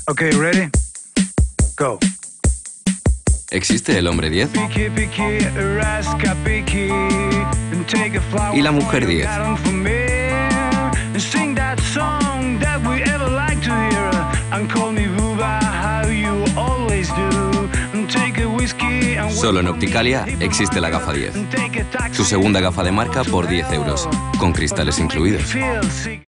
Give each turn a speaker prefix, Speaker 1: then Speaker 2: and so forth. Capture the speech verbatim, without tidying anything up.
Speaker 1: Okay, ready? Go.
Speaker 2: ¿Existe el hombre diez? ¿Y la mujer diez? Solo en Opticalia existe la gafa diez. Su segunda gafa de marca por diez euros, con cristales incluidos.